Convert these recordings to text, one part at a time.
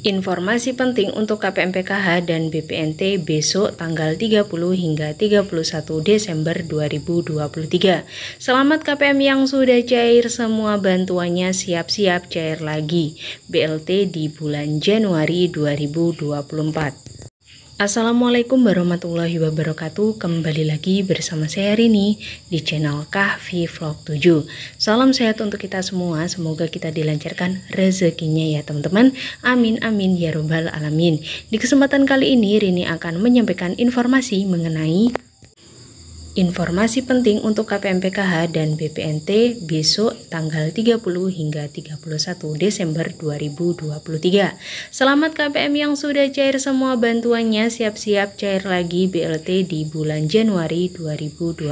Informasi penting untuk KPM PKH dan BPNT besok tanggal 30 hingga 31 Desember 2023. Selamat KPM yang sudah cair, semua bantuannya siap-siap cair lagi. BLT di bulan Januari 2024. Assalamualaikum warahmatullahi wabarakatuh. Kembali lagi bersama saya Rini di channel Kahfi Vlog 7. Salam sehat untuk kita semua. Semoga kita dilancarkan rezekinya ya teman-teman. Amin amin ya robbal alamin. Di kesempatan kali ini Rini akan menyampaikan informasi mengenai informasi penting untuk KPM PKH dan BPNT besok tanggal 30 hingga 31 Desember 2023. Selamat KPM yang sudah cair semua bantuannya, siap-siap cair lagi BLT di bulan Januari 2024.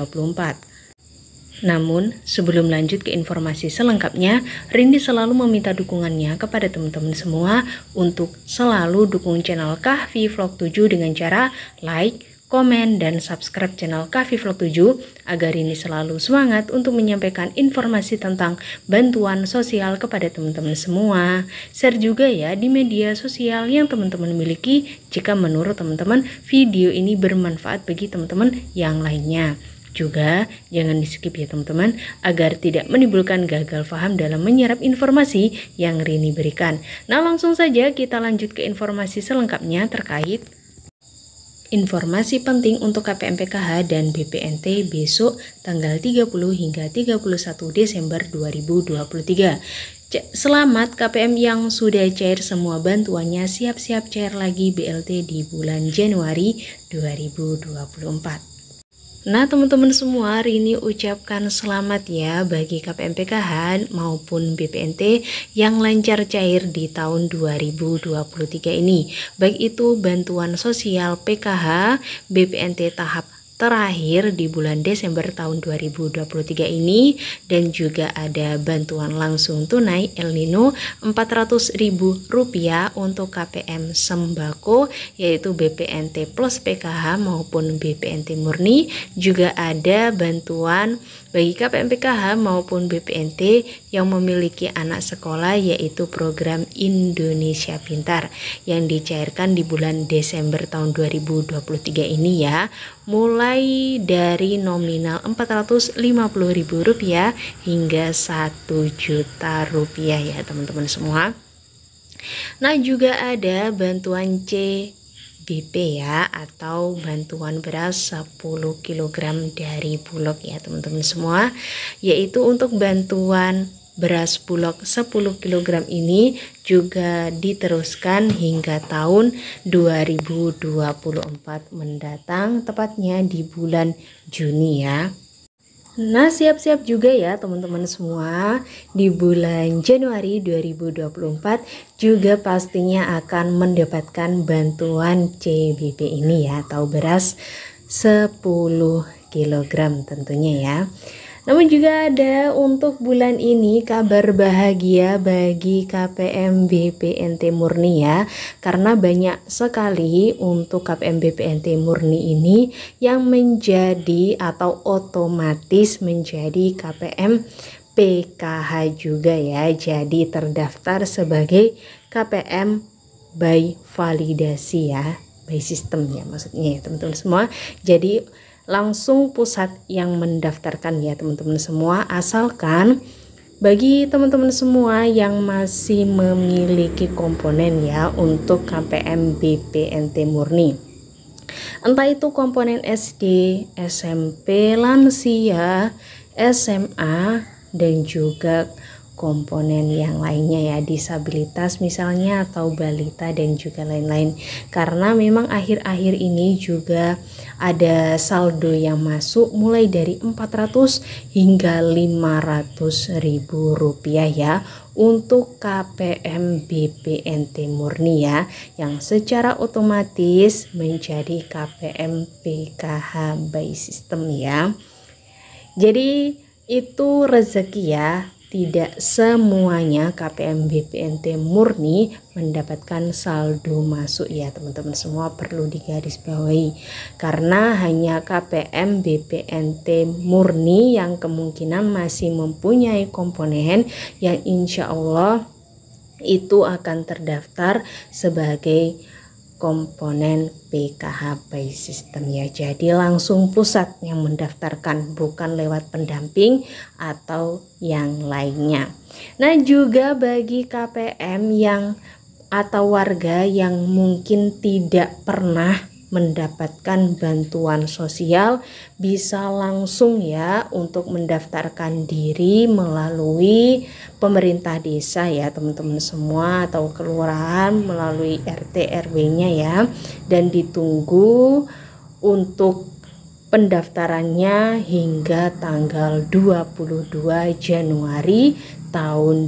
Namun, sebelum lanjut ke informasi selengkapnya, Rini selalu meminta dukungannya kepada teman-teman semua untuk selalu dukung channel Kahfi Vlog 7 dengan cara like, komen, dan subscribe channel Kahfi Vlog 7 agar ini selalu semangat untuk menyampaikan informasi tentang bantuan sosial kepada teman-teman semua. Share juga ya di media sosial yang teman-teman miliki jika menurut teman-teman video ini bermanfaat bagi teman-teman yang lainnya. Juga jangan di skip ya teman-teman agar tidak menimbulkan gagal paham dalam menyerap informasi yang Rini berikan. Nah langsung saja kita lanjut ke informasi selengkapnya terkait informasi penting untuk KPM PKH dan BPNT besok tanggal 30 hingga 31 Desember 2023. Selamat KPM yang sudah cair semua bantuannya, siap-siap cair lagi BLT di bulan Januari 2024. Nah teman-teman semua, Rini ucapkan selamat ya bagi KPM PKH maupun BPNT yang lancar cair di tahun 2023 ini. Baik itu bantuan sosial PKH, BPNT tahap terakhir di bulan Desember tahun 2023 ini, dan juga ada bantuan langsung tunai El Nino Rp400.000 untuk KPM sembako yaitu BPNT plus PKH maupun BPNT murni. Juga ada bantuan bagi KPM PKH maupun BPNT yang memiliki anak sekolah yaitu program Indonesia Pintar yang dicairkan di bulan Desember tahun 2023 ini ya, mulai dari nominal Rp450.000 hingga Rp1.000.000 ya teman-teman semua. Nah juga ada bantuan CBP ya, atau bantuan beras 10 kg dari Bulog ya teman-teman semua, yaitu untuk bantuan beras Bulog 10 kg ini juga diteruskan hingga tahun 2024 mendatang, tepatnya di bulan Juni ya. Nah siap-siap juga ya teman-teman semua, di bulan Januari 2024 juga pastinya akan mendapatkan bantuan CBP ini ya, atau beras 10 kg tentunya ya. Namun juga ada untuk bulan ini kabar bahagia bagi KPM BPNT murni ya, karena banyak sekali untuk KPM BPNT murni ini yang menjadi atau otomatis menjadi KPM PKH juga ya, jadi terdaftar sebagai KPM by validasi ya, by system ya maksudnya ya teman-teman semua. Jadi langsung pusat yang mendaftarkan ya teman-teman semua, asalkan bagi teman-teman semua yang masih memiliki komponen ya untuk KPM BPNT murni, entah itu komponen SD, SMP, lansia, SMA, dan juga komponen yang lainnya ya, disabilitas misalnya atau balita dan juga lain-lain. Karena memang akhir-akhir ini juga ada saldo yang masuk mulai dari 400 hingga 500.000 rupiah ya untuk KPM BPNT murni ya, yang secara otomatis menjadi KPM PKH by system ya. Jadi itu rezeki ya, tidak semuanya KPM BPNT murni mendapatkan saldo masuk ya teman-teman semua, perlu digarisbawahi, karena hanya KPM BPNT murni yang kemungkinan masih mempunyai komponen yang insya Allah itu akan terdaftar sebagai komponen PKH by System ya. Jadi langsung pusat yang mendaftarkan, bukan lewat pendamping atau yang lainnya. Nah, juga bagi KPM yang atau warga yang mungkin tidak pernah mendapatkan bantuan sosial, bisa langsung ya untuk mendaftarkan diri melalui pemerintah desa ya teman-teman semua, atau kelurahan melalui RT RW-nya ya, dan ditunggu untuk pendaftarannya hingga tanggal 22 Januari tahun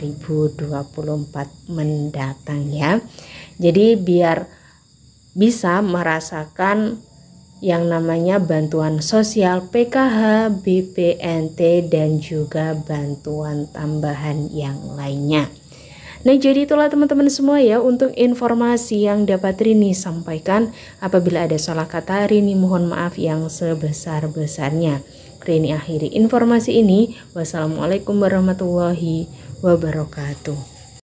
2024 mendatang ya. Jadi biar bisa merasakan yang namanya bantuan sosial PKH, BPNT, dan juga bantuan tambahan yang lainnya. Nah, jadi itulah teman-teman semua ya untuk informasi yang dapat Rini sampaikan. Apabila ada salah kata, Rini mohon maaf yang sebesar-besarnya. Rini akhiri informasi ini. Wassalamualaikum warahmatullahi wabarakatuh.